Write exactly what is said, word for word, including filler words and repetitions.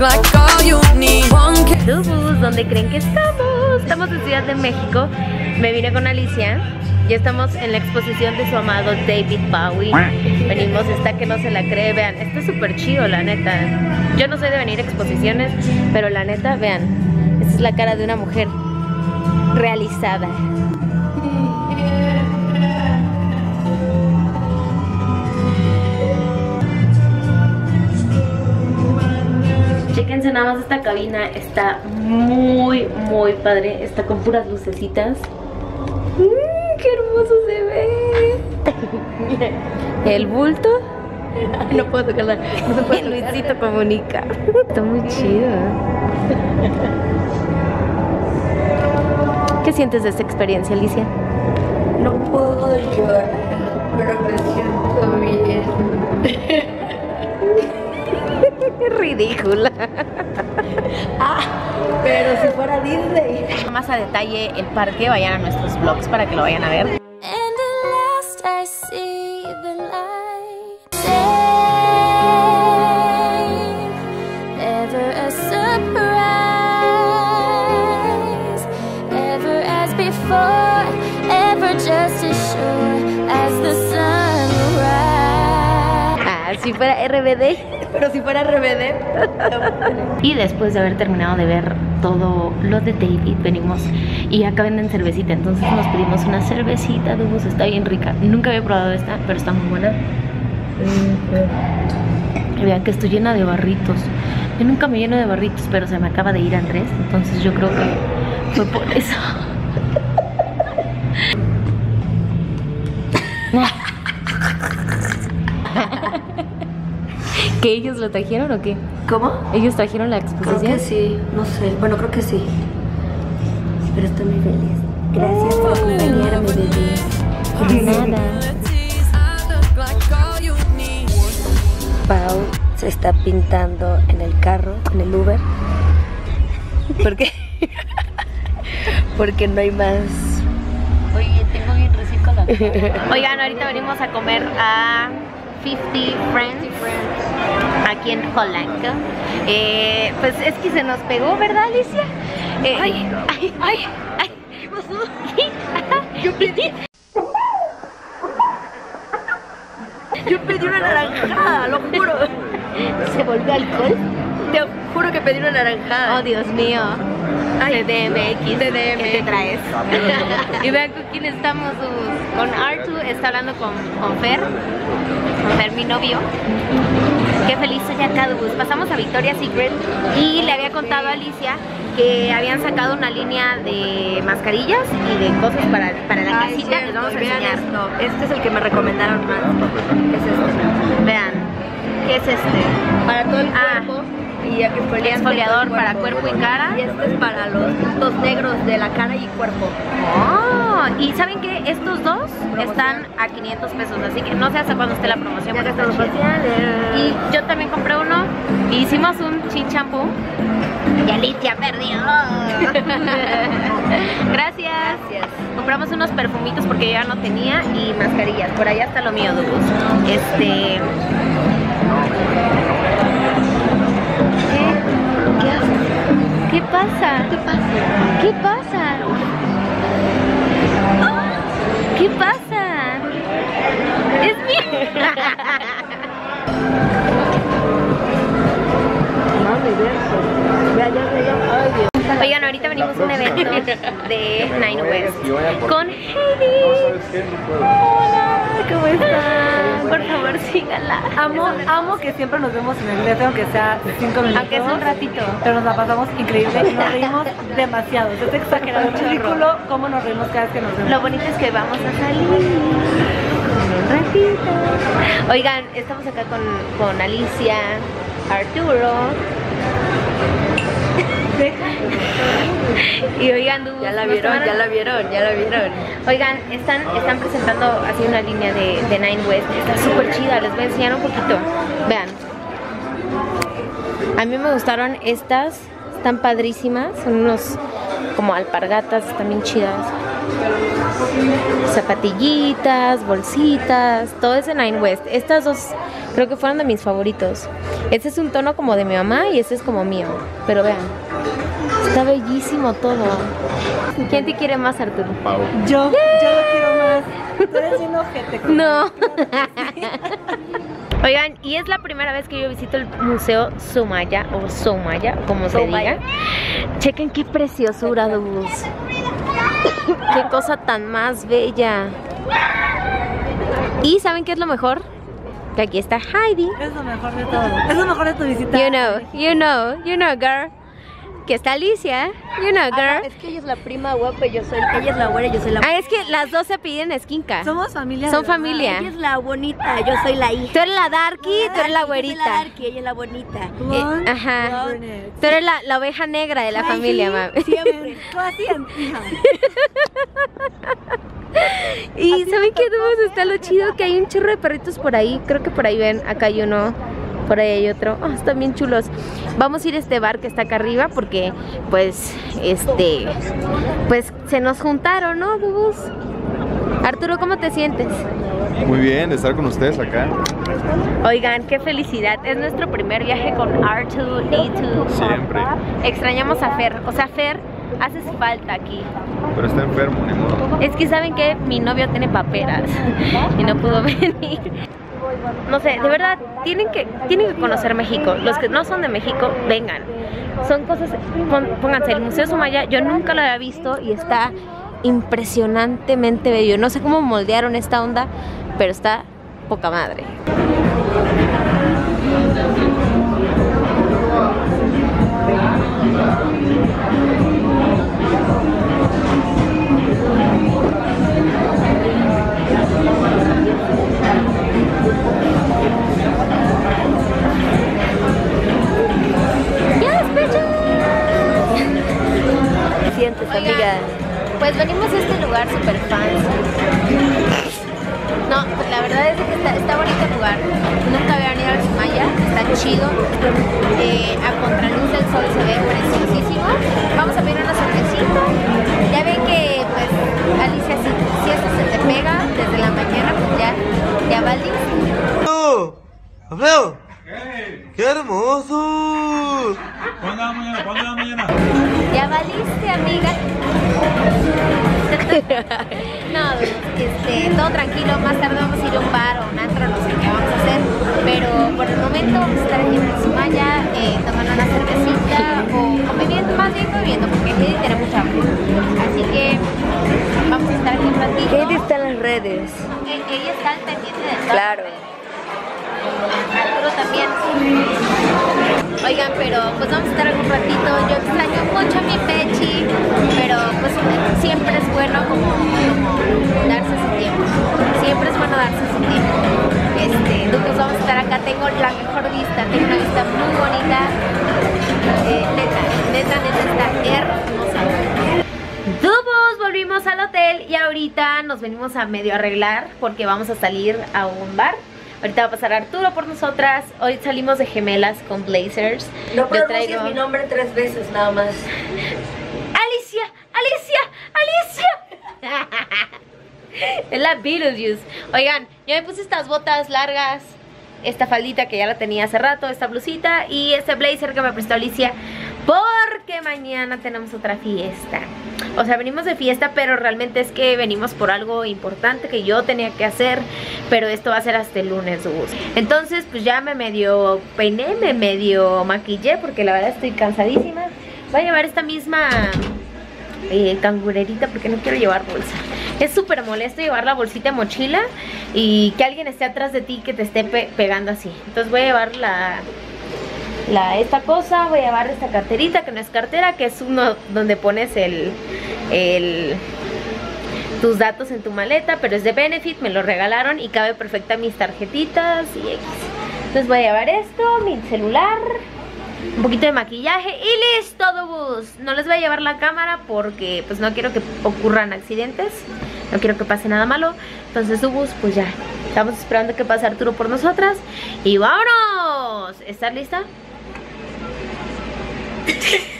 Dubus, ¿dónde creen que estamos? Estamos en Ciudad de México. Me vine con Alicia. Ya estamos en la exposición de su amado David Bowie. Venimos, está que no se la cree. Vean, está súper chido, la neta. Yo no soy de venir a exposiciones, pero la neta, vean, esta es la cara de una mujer realizada. Chéquense nada más esta cabina, está muy, muy padre. Está con puras lucecitas. ¡Qué hermoso se ve! El bulto. No puedo tocarla. No se puede. Luisito Comunica. Está muy chido. ¿Qué sientes de esta experiencia, Alicia? No puedo llorar, pero me siento bien. Ridícula. Ah, pero si fuera Disney. Más a detalle el parque, vayan a nuestros vlogs para que lo vayan a ver. Si fuera R B D, pero si fuera R B D. Y después de haber terminado de ver todo lo de David, venimos y acá venden cervecita. Entonces nos pedimos una cervecita. Dubus, está bien rica. Nunca había probado esta, pero está muy buena. Y vean que estoy llena de barritos. Yo nunca me lleno de barritos, pero se me acaba de ir Andrés. Entonces yo creo que fue por eso. ¿Que ellos lo trajeron o qué? ¿Cómo? ¿Ellos trajeron la exposición? Creo que sí, no sé. Bueno, creo que sí. Pero estoy muy feliz. Gracias por acompañarme, bebé. Nada. Pau se está pintando en el carro, en el Uber. ¿Por qué? Porque no hay más. Oye, tengo bien recico la cara. Oigan, ahorita venimos a comer a fifty Friends aquí en Holland. Eh, pues es que se nos pegó, ¿verdad, Alicia? Eh, ay, ay, ay, ay, ¿qué pasó? Yo pedí. Yo pedí una naranjada, lo juro. ¿Se volvió alcohol? Te juro que pedí una naranjada. Oh, Dios mío. Ay, C D M X. C D M X. ¿Qué te traes? Y vean con quién estamos. Con Artu, está hablando con, con Fer. Con Fer, mi novio. Qué feliz soy acá, Dubus. Pasamos a Victoria's Secret y le había contado a Alicia que habían sacado una línea de mascarillas y de cosas para, para la Ay, casita. cierto, Les vamos a vean enseñar. esto. Este es el que me recomendaron más. Es este. Vean. ¿Qué es este? Para todo el Ah. cuerpo. Y exfoliante Exfoliador todo el para cuerpo y cara. Y este es para los puntos negros de la cara y cuerpo. Oh, y ¿saben qué? Estos dos están a quinientos pesos, así que no sé hasta cuándo esté la promoción. Ya porque que está estamos chida. Y yo también compré uno. Hicimos un chin champú. Y Alicia perdió. Gracias. Gracias. Compramos unos perfumitos porque yo ya no tenía y mascarillas. Por allá está lo mío, Dubus. Este... ¿Qué pasa? ¿Qué pasa? ¿Qué pasa? ¿Qué pasa? Es mío. Oigan, ahorita venimos a un evento de Nine West con Heidi. Hola, ¿cómo están? Por favor, síganla. Amo, amo que siempre nos vemos en el D F, aunque sea cinco minutos. Aunque sea un ratito. Pero nos la pasamos increíble y nos reímos demasiado. Es exagerado, es ridículo cómo nos reímos cada vez que nos vemos. Lo bonito es que vamos a salir un ratito. Oigan, estamos acá con, con Alicia, Arturo. Y oigan, Dubus, Ya la vieron, ya la vieron, ya la vieron. Oigan, están, están presentando así una línea de, de Nine West. Está súper chida, les voy a enseñar un poquito. Vean. A mí me gustaron estas, están padrísimas. Son unos como alpargatas, están bien chidas. Zapatillitas, bolsitas, todo es de Nine West. Estas dos creo que fueron de mis favoritos. Este es un tono como de mi mamá y este es como mío. Pero vean, está bellísimo todo. ¿Quién te quiere más, Arturo? Pau. Yo, yo lo quiero más. Tú eres un ojete. No. Oigan, y es la primera vez que yo visito el Museo Soumaya, o Soumaya, como se diga. Chequen qué preciosura, Dubus. Qué cosa tan más bella. Y ¿saben qué es lo mejor? Que aquí está Heidi. Es lo mejor de todo. Es lo mejor de tu visita. You know, you know, you know, girl. Que está Alicia, you know, girl. Ah, no, es que ella es la prima guapa y yo soy, ella es la güera y yo soy la. Ah, es que las dos se piden esquinca. Somos familia. Son de verdad. familia. Ella es la bonita, yo soy la hija. Tú eres la darky, tú eres la Yo soy güerita. la darky, ella es la bonita. Blonde, Ajá. brunette. Tú eres la, la oveja negra de la Ay, familia, sí, mami. Siempre. Tú así, hija. Y ¿saben qué, Dubos? Está lo chido que hay un chorro de perritos por ahí. Creo que por ahí ven, acá hay uno, por ahí hay otro. Oh, están bien chulos. Vamos a ir a este bar que está acá arriba porque, pues, este, pues se nos juntaron, ¿no, Dubos? Arturo, ¿cómo te sientes? Muy bien de estar con ustedes acá. Oigan, qué felicidad. Es nuestro primer viaje con R dos D dos. Siempre. Extrañamos a Fer. O sea, Fer, haces falta aquí. Pero está enfermo, ni modo. Es que saben que mi novio tiene paperas y no pudo venir. No sé, de verdad, tienen que, tienen que conocer México. Los que no son de México, vengan. Son cosas, pon, pónganse, el Museo Soumaya, yo nunca lo había visto y está impresionantemente bello. No sé cómo moldearon esta onda, pero está poca madre. Sientes, Oigan, amiga. pues venimos a este lugar super fancy. No, pues la verdad es que está, está bonito el lugar. Nunca había venido al Soumaya, está chido. Eh, a contraluz del sol se ve preciosísimo. Vamos a pedir una cervecita. Ya ven que, pues, Alicia, si, si esto se te pega desde la mañana, pues ya, ya valiste. ¡Oh! ¡Abreu! ¡Qué hermoso! ¿Cuándo va mañana? ¿Cuándo va mañana? Ya valiste, amiga. No, este, todo tranquilo, más tarde vamos a ir a un bar o un antro, no sé qué vamos a hacer, pero por el momento vamos a estar aquí en el Soumaya, eh, tomando una cervecita o conviviendo, más bien conviviendo, porque Heidi tiene mucha hambre, así que vamos a estar aquí un ratito. Heidi está en las redes. Eh, ella está al pendiente de todo. Claro. Arturo también. Oigan, pero pues vamos a estar un ratito. Yo extraño mucho a mi Pechi, pero pues siempre es bueno como, como darse ese tiempo. Siempre es bueno darse ese tiempo. Este, pues vamos a estar acá. Tengo la mejor vista, tengo una vista muy bonita. Eh, neta, neta, neta está hermosa. Dubos, volvimos al hotel y ahorita nos venimos a medio arreglar porque vamos a salir a un bar. Ahorita va a pasar Arturo por nosotras. Hoy salimos de gemelas con blazers. No Yo pronuncies traigo... mi nombre tres veces nada más. Alicia, Alicia, Alicia. Es la Beetlejuice. Oigan, yo me puse estas botas largas, esta faldita que ya la tenía hace rato, esta blusita y este blazer que me prestó Alicia, porque mañana tenemos otra fiesta. O sea, venimos de fiesta, pero realmente es que venimos por algo importante que yo tenía que hacer, pero esto va a ser hasta el lunes, Dubos. Entonces, pues ya me medio peiné, me medio maquillé, porque la verdad estoy cansadísima. Voy a llevar esta misma eh, cangurerita porque no quiero llevar bolsa. Es súper molesto llevar la bolsita de mochila y que alguien esté atrás de ti que te esté pe pegando así. Entonces voy a llevar la... La, esta cosa, voy a llevar esta carterita que no es cartera, que es uno donde pones el, el tus datos en tu maleta, pero es de Benefit, me lo regalaron y cabe perfecta mis tarjetitas y X. Entonces voy a llevar esto, mi celular, un poquito de maquillaje y listo, Dubus. No les voy a llevar la cámara porque pues no quiero que ocurran accidentes, no quiero que pase nada malo. Entonces, Dubus, pues ya, estamos esperando que pase Arturo por nosotras y vámonos. ¿Estás lista?